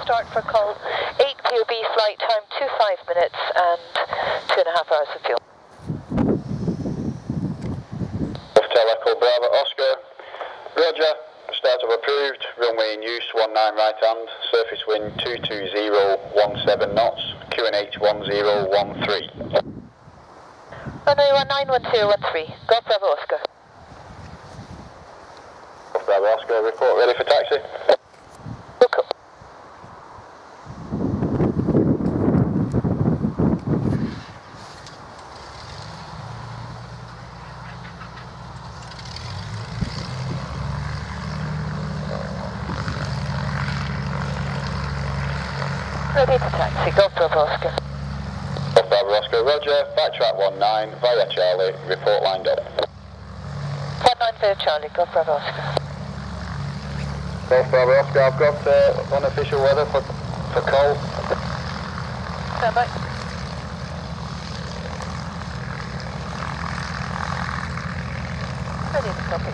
start for call 8 POB, flight time 25 minutes and 2.5 hours of fuel. Hotel Echo Bravo Oscar, roger, startup approved, runway in use 19 right hand, surface wind 22017 knots, QNH 1013. Runway 191213, Golf Bravo Oscar. Golf Bravo Oscar, report ready for taxi. Cool. Ready to taxi, Golf Bravo Oscar. Golf Bravo Oscar, roger, backtrack 19 via Charlie, report lined up. 19 via Charlie, Golf Bravo Oscar. Golf Bravo Oscar, I've got unofficial weather for call. Stand by. Ready to copy.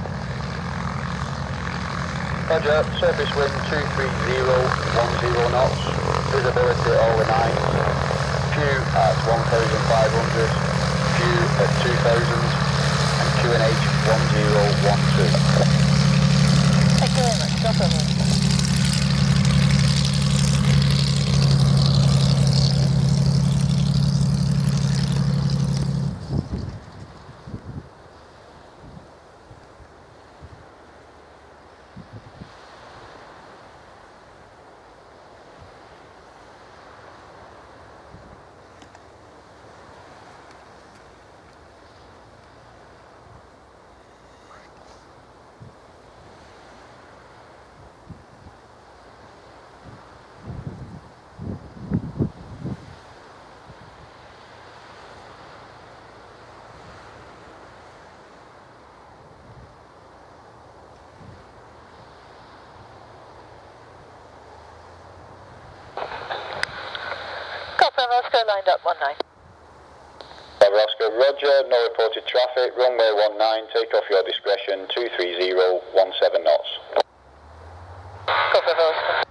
Roger, surface wind 23010 knots, visibility all the night, few at 1500, few at 2000, and QNH 1012. Thank you very much, Golf Bravo Oscar. Bravo Oscar lined up 19. Bravo Oscar, roger, no reported traffic, runway 19, take off your discretion, 23017 knots. Golf Bravo Oscar.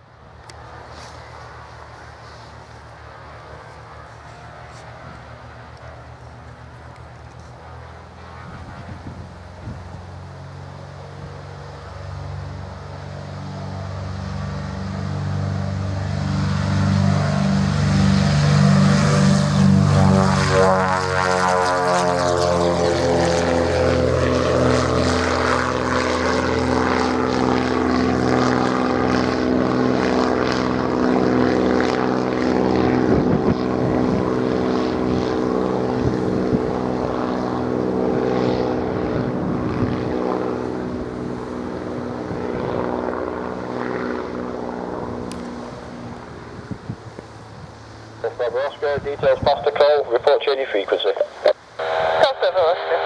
Bravo Oscar, details past the call, report changing frequency. Golf Bravo Oscar.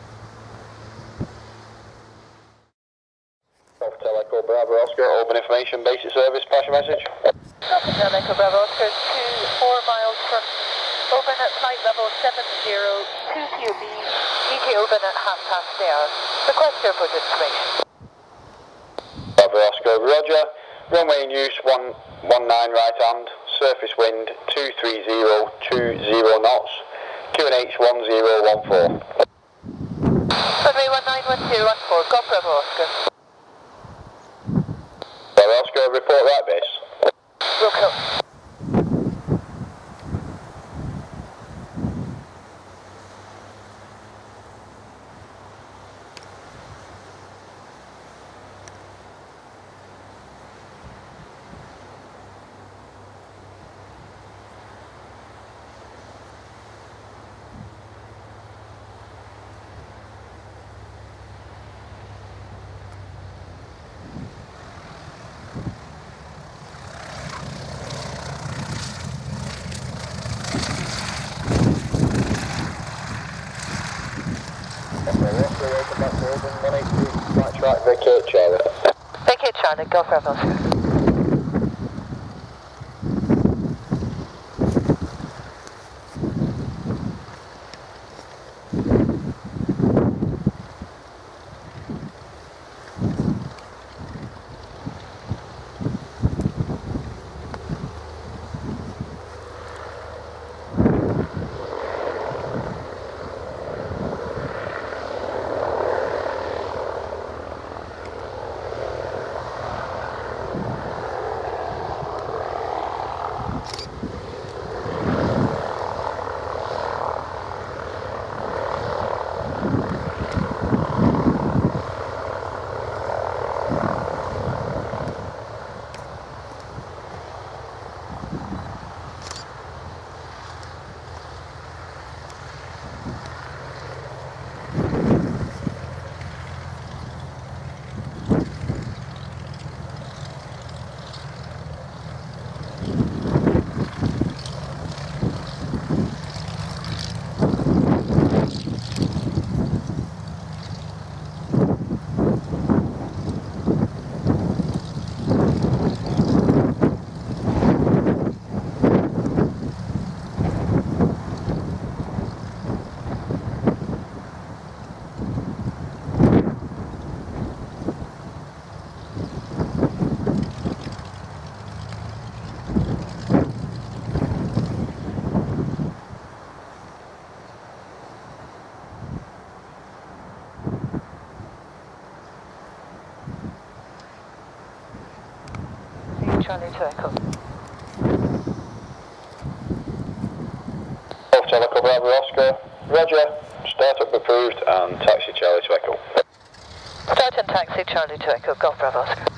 Golf Hotel Echo Bravo Oscar, open information, basic service, pass your message. Golf Hotel Echo Bravo Oscar, 4 miles from Oban at flight level 70, 2 POB, ET Oban at 1/2 the hour. Request airport information. Bravo Oscar, roger, runway in use 19 right hand, surface wind 23020 knots, QNH 1014. Runway 191214, Golf Bravo Oscar. Bravo Oscar, report right base. Wilco. Welcome back to Oban, 182, flight track, vacate Charlie. Vacate Charlie, Golf Bravo Oscar. Charlie to Echo. Golf Teleco Bravo Oscar, Roger, startup approved and taxi Charlie to Echo. Start and taxi Charlie to Echo, Golf Bravo Oscar.